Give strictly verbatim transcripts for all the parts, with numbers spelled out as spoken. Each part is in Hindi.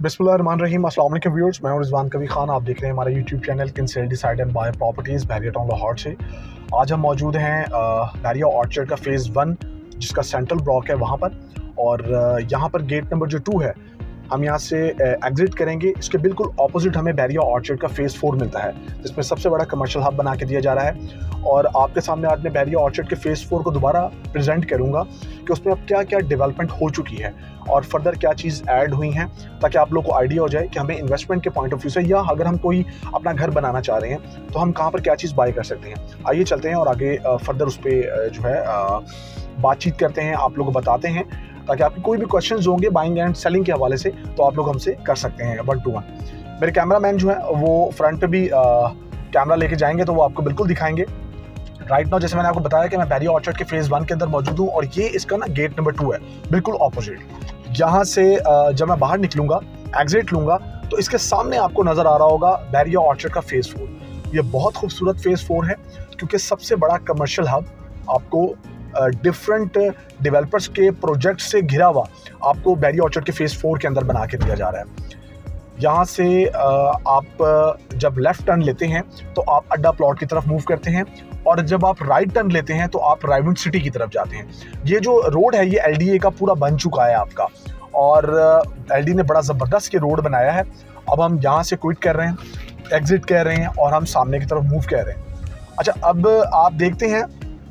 बिस्मिल्लाहिर्रहमानिर्रहीम। अस्सलाम वालेकुम व्यूअर्स, मैं हूं रिजवान कवी खान। आप देख रहे हैं हमारा YouTube channel can sell decide and buy properties Bahria town Lahore से। आज हम मौजूद हैं बहरिया ऑर्चर्ड का फ़ेज़ वन जिसका सेंट्रल ब्लॉक है वहां पर, और यहां पर गेट नंबर जो टू है हम यहां से एग्जिट करेंगे। इसके बिल्कुल ऑपोजिट हमें बहरिया ऑर्चर्ड का फ़ेज़ फोर मिलता है जिसमें सबसे बड़ा कमर्शियल हब बना के दिया जा रहा है। और आपके सामने आज मैं बहरिया ऑर्चर्ड के फ़ेज़ फोर को दोबारा प्रेजेंट करूंगा कि उसमें अब क्या क्या डेवलपमेंट हो चुकी है और फर्दर क्या चीज़ ऐड हुई हैं, ताकि आप लोग को आइडिया हो जाए कि हमें इन्वेस्टमेंट के पॉइंट ऑफ व्यू से या अगर हम कोई अपना घर बनाना चाह रहे हैं तो हम कहाँ पर क्या चीज़ बाय कर सकते हैं। आइए चलते हैं और आगे फर्दर उस पर जो है बातचीत करते हैं, आप लोग को बताते हैं, ताकि आपके कोई भी क्वेश्चंस होंगे बाइंग एंड सेलिंग के हवाले से तो आप लोग हमसे कर सकते हैं वन टू वन। मेरे कैमरामैन जो है वो फ्रंट पे भी कैमरा लेके जाएंगे तो वो आपको बिल्कुल दिखाएंगे। राइट नाउ जैसे मैंने आपको बताया कि मैं बहरिया ऑर्चर्ड के फ़ेज़ वन के अंदर मौजूद हूँ और ये इसका ना गेट नंबर टू है बिल्कुल ऑपोजिट। यहाँ से जब मैं बाहर निकलूंगा एग्जिट लूँगा तो इसके सामने आपको नज़र आ रहा होगा बहरिया ऑर्चर्ड का फ़ेज़ फोर। ये बहुत खूबसूरत फ़ेज़ फोर है क्योंकि सबसे बड़ा कमर्शियल हब आपको डिफरेंट डेवलपर्स के प्रोजेक्ट से घिरा हुआ आपको बहरिया ऑर्चर्ड के फ़ेज़ फोर के अंदर बना के दिया जा रहा है। यहाँ से आप जब लेफ़्ट टर्न लेते हैं तो आप अड्डा प्लॉट की तरफ मूव करते हैं, और जब आप राइट टर्न लेते हैं तो आप राइवंड सिटी की तरफ जाते हैं। ये जो रोड है ये एलडीए का पूरा बन चुका है आपका, और एलडीए ने बड़ा ज़बरदस्त ये रोड बनाया है। अब हम यहाँ से क्विट कर रहे हैं, एग्जिट कर रहे हैं और हम सामने की तरफ मूव कर रहे हैं। अच्छा, अब आप देखते हैं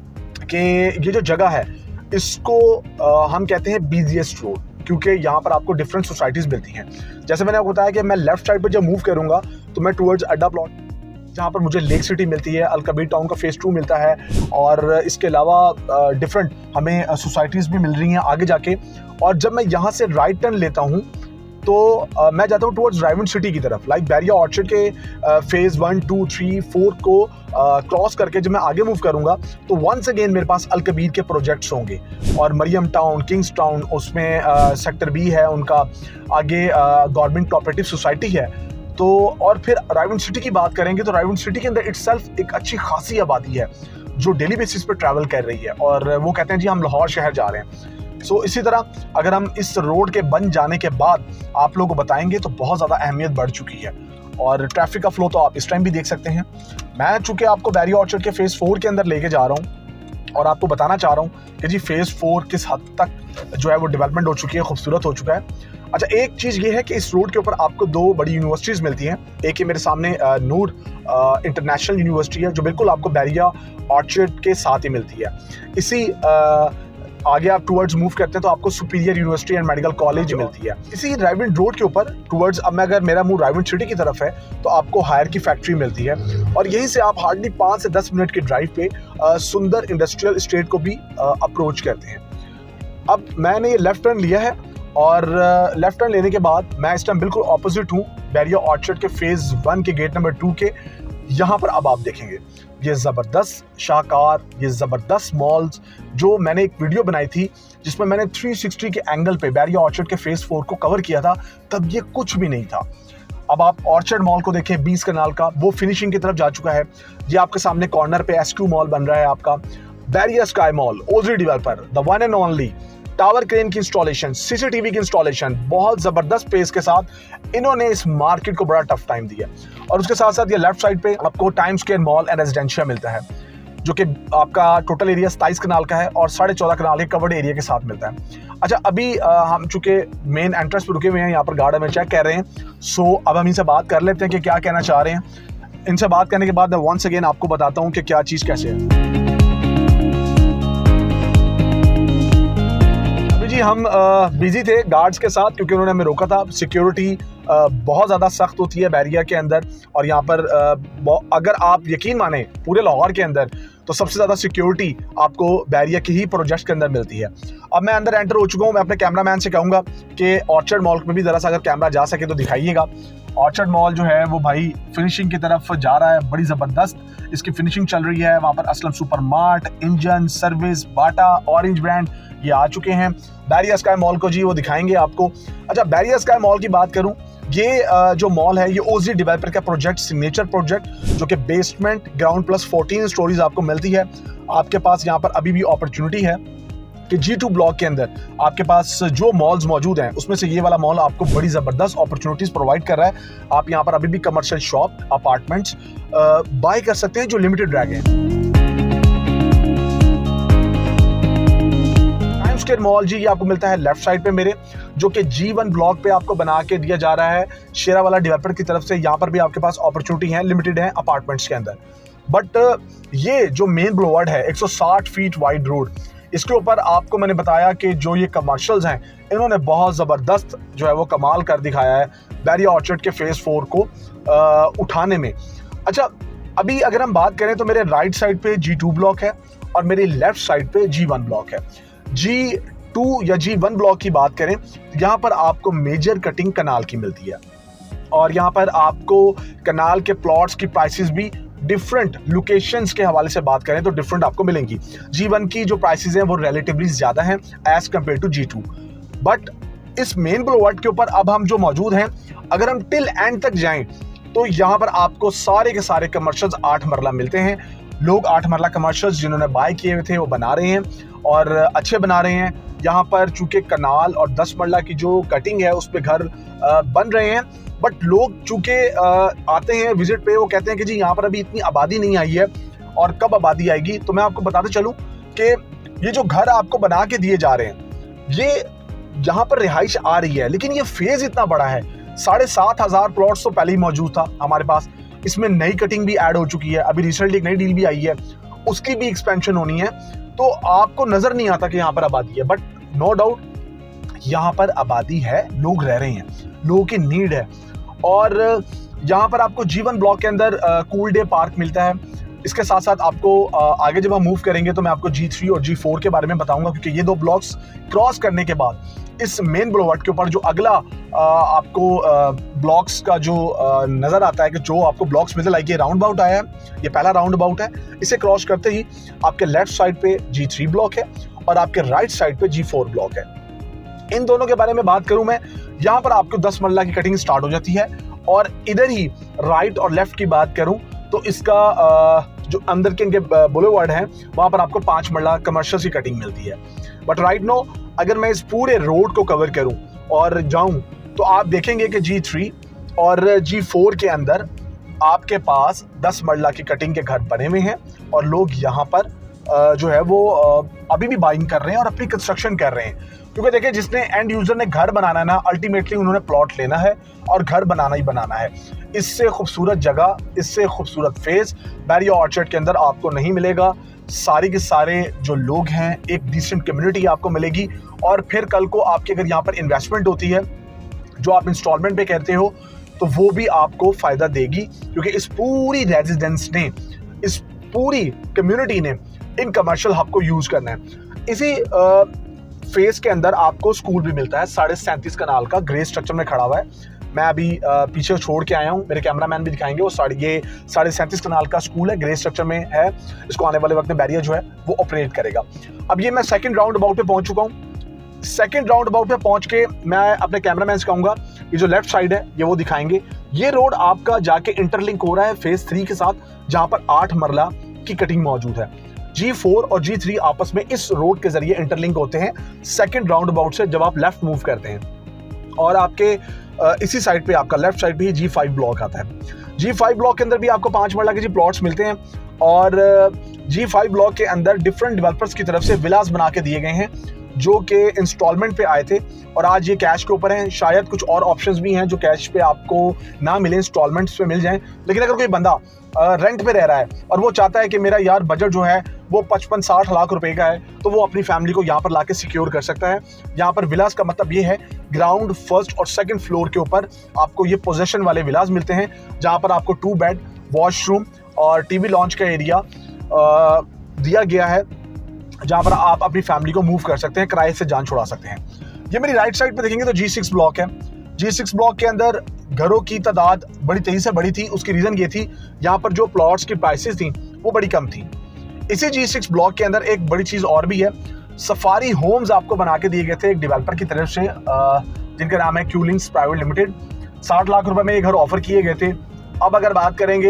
कि ये जो जगह है इसको आ, हम कहते हैं बिजीएस्ट रोड, क्योंकि यहाँ पर आपको डिफरेंट सोसाइटीज़ मिलती हैं। जैसे मैंने आपको बताया कि मैं लेफ़्ट साइड पर जब मूव करूँगा तो मैं टूवर्ड्स अड्डा प्लॉट जहाँ पर मुझे लेक सिटी मिलती है, अलकबीर टाउन का फ़ेज़ टू मिलता है, और इसके अलावा डिफरेंट हमें सोसाइटीज़ भी मिल रही हैं आगे जाके। और जब मैं यहाँ से राइट टर्न लेता हूँ तो uh, मैं जाता हूँ टुवर्ड्स राइवंड सिटी की तरफ। लाइक बहरिया ऑर्चर्ड के phase one two three four को क्रॉस uh, करके जब मैं आगे मूव करूँगा तो वंस अगेन मेरे पास अलकबीर के प्रोजेक्ट्स होंगे, और मरियम टाउन, किंग्स टाउन, उसमें uh, सेक्टर बी है उनका, आगे गवर्नमेंट कोऑपरेटिव सोसाइटी है। तो और फिर राइवंड सिटी की बात करेंगे तो राइवंड सिटी के अंदर इटसेल्फ एक अच्छी खासी आबादी है जो डेली बेसिस पर ट्रैवल कर रही है, और वो कहते हैं जी हम लाहौर शहर जा रहे हैं। सो so, इसी तरह अगर हम इस रोड के बन जाने के बाद आप लोगों को बताएंगे तो बहुत ज़्यादा अहमियत बढ़ चुकी है, और ट्रैफिक का फ्लो तो आप इस टाइम भी देख सकते हैं। मैं चूँकि आपको बहरिया ऑर्चर्ड के फ़ेज़ फोर के अंदर लेके जा रहा हूँ और आपको बताना चाह रहा हूँ कि जी फ़ेज़ फोर किस हद तक जो है वो डेवलपमेंट हो चुकी है, खूबसूरत हो चुका है। अच्छा, एक चीज़ ये है कि इस रोड के ऊपर आपको दो बड़ी यूनिवर्सिटीज़ मिलती हैं। एक ये मेरे सामने नूर इंटरनेशनल यूनिवर्सिटी है जो बिल्कुल आपको बहरिया ऑर्चर्ड के साथ ही मिलती है। इसी आ, आगे आप टूवर्ड्स मूव करते हैं तो आपको superior university and medical college मिलती है। इसी राइवंड रोड के ऊपर टूवर्ड्स, अब मैं अगर मेरा मुंह राइवंड सिटी की तरफ है तो आपको हायर की फैक्ट्री मिलती है, और यहीं से आप हार्डली पाँच से दस मिनट के ड्राइव पे आ, सुंदर इंडस्ट्रियल एस्टेट को भी अप्रोच करते हैं। अब मैंने ये लेफ्ट टर्न लिया है, और लेफ्ट टर्न लेने के बाद मैं इस टाइम बिल्कुल ऑपोजिट हूँ बहरिया ऑर्चर्ड के फ़ेज़ वन के गेट नंबर टू के। यहाँ पर अब आप देखेंगे ये ज़बरदस्त शाहकार, ये ज़बरदस्त मॉल्स, जो मैंने एक वीडियो बनाई थी जिसमें मैंने थ्री सिक्सटी के एंगल पे बहरिया ऑर्चर्ड के फ़ेज़ फोर को कवर किया था, तब ये कुछ भी नहीं था। अब आप ऑर्चर्ड मॉल को देखें, बीस कनाल का, वो फिनिशिंग की तरफ जा चुका है। ये आपके सामने कॉर्नर पे एसक्यू मॉल बन रहा है आपका, Bahria sky mall, OG developer, the one and only, tower crane की इंस्टॉलेशन, सीसीटीवी की इंस्टॉलेशन, बहुत ज़बरदस्त पेस के साथ इन्होंने इस मार्केट को बड़ा टफ टाइम दिया। और उसके साथ साथ ये लेफ्ट साइड पे आपको time square mall and residential मिलता है जो कि आपका टोटल एरिया सताईस कनाल का है और साढ़े चौदह कनाल के कवर्ड एरिया के साथ मिलता है। अच्छा, अभी आ, हम चूँकि मेन एंट्रेंस पर रुके हुए हैं, यहाँ पर गार्ड हमें चेक कर रहे हैं। सो अब हम इनसे बात कर लेते हैं कि क्या कहना चाह रहे हैं। इनसे बात करने के बाद मैं वंस अगेन आपको बताता हूँ कि क्या चीज़ कैसे है। जी हम बिजी थे गार्ड्स के साथ क्योंकि उन्होंने हमें रोका था। सिक्योरिटी बहुत ज़्यादा सख्त होती है बहरिया के अंदर, और यहाँ पर आ, अगर आप यकीन माने पूरे लाहौर के अंदर तो सबसे ज़्यादा सिक्योरिटी आपको बहरिया के ही प्रोजेक्ट के अंदर मिलती है। अब मैं अंदर एंटर हो चुका हूँ। मैं अपने कैमरामैन से कहूँगा कि ऑर्चर्ड मॉल में भी ज़रा सा अगर कैमरा जा सके तो दिखाइएगा। ऑर्चर्ड मॉल जो है वो भाई फिनिशिंग की तरफ जा रहा है, बड़ी ज़बरदस्त इसकी फिनिशिंग चल रही है। वहाँ पर Aslam super mart, engine service, Bata, orange brand ये आ चुके हैं। बहरिया स्काई मॉल को जी वो दिखाएंगे आपको। अच्छा, बहरिया स्काई मॉल की बात करूं, ये जो मॉल है ये ओजी डेवलपर का प्रोजेक्ट, सिग्नेचर प्रोजेक्ट, जो कि basement ground plus fourteen storeys आपको मिलती है। आपके पास यहाँ पर अभी भी अपॉर्चुनिटी है कि जी टू ब्लॉक के अंदर आपके पास जो मॉल्स मौजूद हैं उसमें से ये वाला मॉल आपको बड़ी ज़बरदस्त अपॉर्चुनिटीज़ प्रोवाइड कर रहा है। आप यहाँ पर अभी भी कमर्शियल शॉप, अपार्टमेंट्स बाय कर सकते हैं जो लिमिटेड रह गए। स्टेट मॉल जी ये आपको मिलता है लेफ्ट साइड पे मेरे, जो कि जी वन ब्लॉक पे आपको बना के दिया जा रहा है शेरावाला डेवलपर की तरफ से। यहाँ पर भी आपके पास अपॉर्चुनिटी है, लिमिटेड है अपार्टमेंट्स के अंदर। बट ये जो मेन ब्लोवर्ड है एक सौ साठ फीट वाइड रोड, इसके ऊपर आपको मैंने बताया कि जो ये कमर्शियल्स हैं इन्होंने बहुत ज़बरदस्त जो है वो कमाल कर दिखाया है बैरिया ऑर्चर्ड के फेज़ फोर को आ, उठाने में। अच्छा, अभी अगर हम बात करें तो मेरे राइट साइड पे जी टू ब्लॉक है और मेरे लेफ्ट साइड पे जी वन ब्लॉक है। जी टू या जी वन ब्लॉक की बात करें तो यहाँ पर आपको मेजर कटिंग कनाल की मिलती है और यहाँ पर आपको कनाल के प्लॉट्स की प्राइसेस भी डिफरेंट लोकेशंस के हवाले से बात करें तो डिफरेंट आपको मिलेंगी। जी वन की जो प्राइसेस हैं वो रिलेटिवली ज़्यादा हैं as compare to G two. But इस मेन ब्लोवर्ड के ऊपर अब हम जो मौजूद हैं, अगर हम टिल एंड तक जाएं तो यहाँ पर आपको सारे के सारे कमर्शियल्स आठ मरला मिलते हैं। लोग आठ मरला कमर्शियल्स जिन्होंने बाय किए हुए थे वो बना रहे हैं और अच्छे बना रहे हैं। यहाँ पर चूंकि कनाल और दस मरला की जो कटिंग है उस पर घर बन रहे हैं, बट लोग चूंकि आते हैं विजिट पे, वो कहते हैं कि जी यहाँ पर अभी इतनी आबादी नहीं आई है और कब आबादी आएगी। तो मैं आपको बताते चलूँ कि ये जो घर आपको बना के दिए जा रहे हैं ये यहाँ पर रिहाइश आ रही है, लेकिन ये फेज इतना बड़ा है। साढ़े सात हज़ार प्लॉट्स तो पहले ही मौजूद था हमारे पास, इसमें नई कटिंग भी ऐड हो चुकी है। अभी रिसेंटली एक नई डील भी आई है, उसकी भी एक्सपेंशन होनी है। तो आपको नजर नहीं आता कि यहाँ पर आबादी है, बट नो डाउट यहाँ पर आबादी है, लोग रह रहे हैं, लोगों की नीड है। और यहाँ पर आपको जी वन ब्लॉक के अंदर कूल डे पार्क मिलता है। इसके साथ साथ आपको आगे जब हम मूव करेंगे तो मैं आपको जी थ्री और जी फोर के बारे में बताऊंगा, क्योंकि ये दो ब्लॉक्स क्रॉस करने के बाद इस मेन ब्लोवर्ड के ऊपर जो अगला आ, आपको ब्लॉक्स का जो आ, नजर आता है कि जो आपको ब्लॉक्स मिलते लाइक ये राउंड अबाउट आया है, ये पहला राउंड अबाउट है। इसे क्रॉस करते ही आपके लेफ्ट साइड पे जी थ्री ब्लॉक है और आपके राइट साइड पे जी फोर ब्लॉक है। इन दोनों के बारे में बात करूं मैं, यहाँ पर आपको दस मरला की कटिंग स्टार्ट हो जाती है और इधर ही राइट और लेफ्ट की बात करूं तो इसका आ, जो अंदर के इनके बुलेवर्ड हैं वहां पर आपको पांच मरला कमर्शियल की कटिंग मिलती है। बट राइट नो अगर मैं इस पूरे रोड को कवर करूं और जाऊं तो आप देखेंगे कि जी थ्री और जी फोर के अंदर आपके पास दस मरला की कटिंग के घर बने हुए हैं और लोग यहाँ पर जो है वो अभी भी बाइंग कर रहे हैं और अपनी कंस्ट्रक्शन कर रहे हैं। क्योंकि देखिए, जिसने एंड यूजर ने घर बनाना है ना, अल्टीमेटली उन्होंने प्लॉट लेना है और घर बनाना ही बनाना है। इससे खूबसूरत जगह, इससे खूबसूरत फेज बैरिया ऑर्चर्ड के अंदर आपको नहीं मिलेगा। सारे के सारे जो लोग हैं, एक डिसेंट कम्युनिटी आपको मिलेगी और फिर कल को आपकी अगर यहाँ पर इन्वेस्टमेंट होती है जो आप इंस्टॉलमेंट पे करते हो तो वो भी आपको फ़ायदा देगी, क्योंकि इस पूरी रेजिडेंस ने, इस पूरी कम्युनिटी ने इन कमर्शियल हब को यूज़ करना है। इसी फेस के अंदर आपको स्कूल भी मिलता है, साढ़े सैंतीस कनाल का ग्रे स्ट्रक्चर में खड़ा हुआ है। मैं अभी आ, पीछे छोड़ के आया हूँ, मेरे कैमरामैन भी दिखाएंगे। वो साढ़े ये साढ़े सैंतीस कनाल का स्कूल है, ग्रे स्ट्रक्चर में है। इसको आने वाले वक्त में बैरिया जो है वो ऑपरेट करेगा। अब ये मैं सेकंड राउंड अबाउट पे पहुंच चुका हूँ। सेकंड राउंड अबाउट पे पहुंच के मैं अपने कैमरामैन से कहूँगा ये जो लेफ्ट साइड है ये वो दिखाएंगे। ये रोड आपका जाके इंटरलिंक हो रहा है फेज थ्री के साथ, जहाँ पर आठ मरला की कटिंग मौजूद है। जी फोर और जी थ्री आपस में इस रोड के जरिए इंटरलिंक होते हैं सेकंड राउंड अबाउट से जब आप लेफ्ट मूव करते हैं। और आपके इसी साइड पे आपका लेफ्ट साइड पे ही जी फाइव ब्लॉक आता है। जी फाइव ब्लॉक के अंदर भी आपको पांच मरला के जी प्लॉट्स मिलते हैं और जी फाइव ब्लॉक के अंदर डिफरेंट डेवलपर्स की तरफ से विलास बना के दिए गए हैं जो कि इंस्टॉलमेंट पे आए थे और आज ये कैश के ऊपर हैं। शायद कुछ और ऑप्शंस भी हैं जो कैश पे आपको ना मिले, इंस्टॉलमेंट्स पे मिल जाएं। लेकिन अगर कोई बंदा रेंट पे रह रहा है और वो चाहता है कि मेरा यार बजट जो है वो पचपन साठ लाख रुपए का है, तो वो अपनी फैमिली को यहाँ पर लाके सिक्योर कर सकता है। यहाँ पर विलास का मतलब ये है ग्राउंड, फर्स्ट और सेकंड फ्लोर के ऊपर आपको ये पोजेशन वाले विलास मिलते हैं, जहाँ पर आपको टू बेड, वॉशरूम और टीवी लॉन्च का एरिया दिया गया है, जहाँ पर आप अपनी फैमिली को मूव कर सकते हैं, किराए से जान छुड़ा सकते हैं। ये मेरी राइट साइड पे देखेंगे तो जी सिक्स ब्लॉक है। जी सिक्स ब्लॉक के अंदर घरों की तादाद बड़ी तेजी से बढ़ी थी। उसकी रीजन ये थी यहाँ पर जो प्लॉट्स की प्राइसेस थी वो बड़ी कम थी। इसी जी सिक्स ब्लॉक के अंदर एक बड़ी चीज और भी है, सफारी होम्स आपको बना के दिए गए थे एक डेवलपर की तरफ से जिनका नाम है क्यूलिंग्स प्राइवेट लिमिटेड। साठ लाख रुपए में ये घर ऑफर किए गए थे। अब अगर बात करेंगे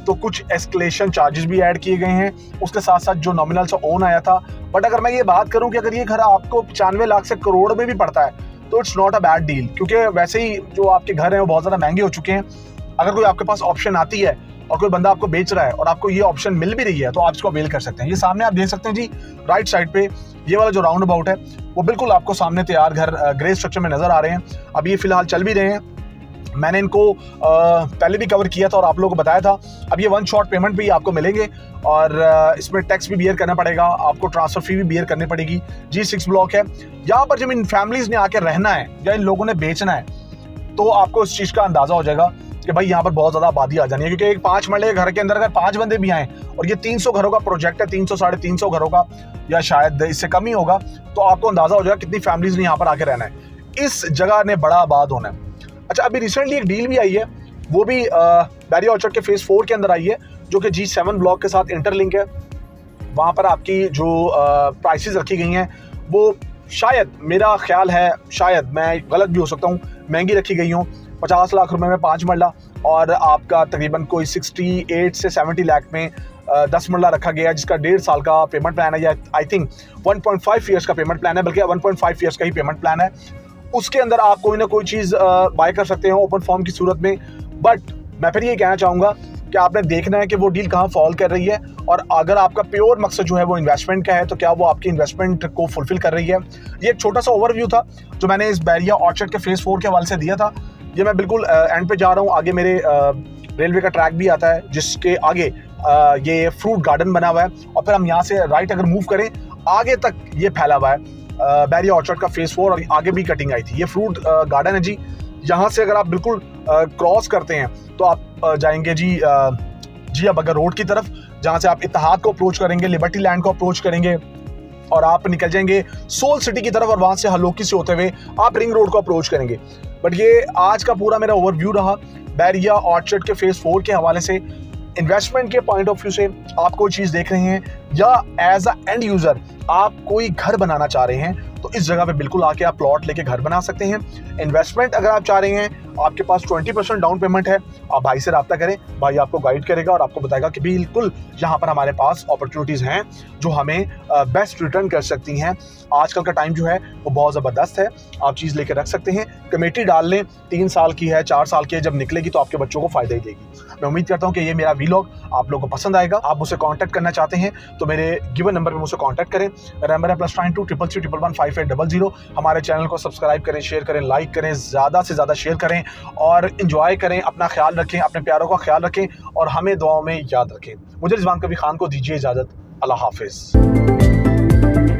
तो कुछ एस्केलेशन चार्जेस भी ऐड किए गए हैं, उसके साथ साथ जो नॉमिनल सा ओन आया था। बट अगर मैं ये बात करूं कि अगर ये घर आपको पचानवे लाख से करोड़ में भी पड़ता है तो it's not a bad deal, क्योंकि वैसे ही जो आपके घर हैं वो बहुत ज़्यादा महंगे हो चुके हैं। अगर कोई आपके पास ऑप्शन आती है और कोई बंदा आपको बेच रहा है और आपको ये ऑप्शन मिल भी रही है तो आप इसको अवेल कर सकते हैं। ये सामने आप देख सकते हैं जी, राइट साइड पे ये वाला जो राउंड अबाउट है वो बिल्कुल आपको सामने तैयार घर ग्रे स्ट्रक्चर में नजर आ रहे हैं। अब ये फिलहाल चल भी रहे हैं, मैंने इनको आ, पहले भी कवर किया था और आप लोगों को बताया था। अब ये वन शॉट पेमेंट भी आपको मिलेंगे और आ, इसमें टैक्स भी बियर करना पड़ेगा, आपको ट्रांसफर फी भी बियर करनी पड़ेगी। जी सिक्स ब्लॉक है। यहाँ पर जब इन फैमिलीज ने आके रहना है या इन लोगों ने बेचना है तो आपको इस चीज़ का अंदाजा हो जाएगा कि भाई यहाँ पर बहुत ज़्यादा आबादी आ जानी है, क्योंकि एक पाँच मरले घर के अंदर अगर पाँच बंदे भी आए और ये तीन सौ घरों का प्रोजेक्ट है, तीन सौ साढ़े तीन सौ घरों का या शायद इससे कम ही होगा, तो आपको अंदाजा हो जाएगा कितनी फैमिलीज ने यहाँ पर आके रहना है। इस जगह ने बड़ा आबाद होना है। अच्छा, अभी रिसेंटली एक डील भी आई है, वो भी बैरिया ऑर्चर्ड के फेज फोर के अंदर आई है, जो कि जी सेवन ब्लॉक के साथ इंटरलिंक है। वहाँ पर आपकी जो प्राइसेस रखी गई हैं वो शायद, मेरा ख्याल है, शायद मैं गलत भी हो सकता हूँ, महंगी रखी गई हूँ। पचास लाख रुपए में पाँच मरला और आपका तकरीबन कोई अड़सठ से सत्तर लाख में दस मरला रखा गया है, जिसका डेढ़ साल का पेमेंट प्लान है, या I think one point five years का पेमेंट प्लान है, बल्कि वन पॉइंट फाइव ईयर्स का ही पेमेंट प्लान है। उसके अंदर आप कोई ना कोई चीज़ बाय कर सकते हो ओपन फॉर्म की सूरत में। बट मैं फिर ये कहना चाहूँगा कि आपने देखना है कि वो डील कहाँ फॉल कर रही है, और अगर आपका प्योर मकसद जो है वो इन्वेस्टमेंट का है तो क्या वो आपकी इन्वेस्टमेंट को फुलफिल कर रही है। ये एक छोटा सा ओवरव्यू था जो मैंने इस बैरिया ऑर्चर्ड के फेज फोर के हवाले से दिया था। ये मैं बिल्कुल एंड पे जा रहा हूँ, आगे मेरे रेलवे का ट्रैक भी आता है जिसके आगे आ, ये फ्रूट गार्डन बना हुआ है, और फिर हम यहाँ से राइट अगर मूव करें आगे तक ये फैला हुआ है बैरिया ऑर्चर्ड का फेज फोर, और आगे भी कटिंग आई थी। ये फ्रूट गार्डन है जी। यहाँ से अगर आप बिल्कुल क्रॉस करते हैं तो आप जाएंगे जी जिया बगर रोड की तरफ, जहाँ से आप इत्तेहाद को अप्रोच करेंगे, लिबर्टी लैंड को अप्रोच करेंगे और आप निकल जाएंगे सोल सिटी की तरफ, और वहाँ से हलोकी से होते हुए आप रिंग रोड को अप्रोच करेंगे। बट ये आज का पूरा मेरा ओवरव्यू रहा बैरिया ऑर्चर्ड के फेज फोर के हवाले से। इन्वेस्टमेंट के पॉइंट ऑफ व्यू से आप कोई चीज़ देख रहे हैं या एज अ एंड यूज़र आप कोई घर बनाना चाह रहे हैं तो इस जगह पे बिल्कुल आके आप प्लॉट लेके घर बना सकते हैं। इन्वेस्टमेंट अगर आप चाह रहे हैं, आपके पास ट्वेंटी परसेंट डाउन पेमेंट है, आप भाई से रब्ता करें, भाई आपको गाइड करेगा और आपको बताएगा कि बिल्कुल यहाँ पर हमारे पास अपॉर्चुनिटीज़ हैं जो हमें बेस्ट रिटर्न कर सकती हैं। आजकल का टाइम जो है वो बहुत ज़बरदस्त है, आप चीज़ लेकर रख सकते हैं, कमेटी डाल लें, तीन साल की है, चार साल की है, जब निकलेगी तो आपके बच्चों को फ़ायदा ही देगी। मैं उम्मीद करता हूँ कि ये मेरा वीलॉग आप लोगों को पसंद आएगा। आप मुझसे कॉन्टैक्ट करना चाहते हैं तो मेरे गिवन नंबर पर मुझसे कॉन्टैक्ट करें। मेरा नंबर है plus nine two triple three triple one five eight double zero. हमारे चैनल को सब्सक्राइब करें, शेयर करें, लाइक करें, ज़्यादा से ज़्यादा शेयर करें और इंजॉय करें। अपना ख्याल रखें, अपने प्यारों का ख्याल रखें और हमें दुआओं में याद रखें। मुझे रिजवान कबीर खान को दीजिए इजाज़त। अल्लाह हाफिज़।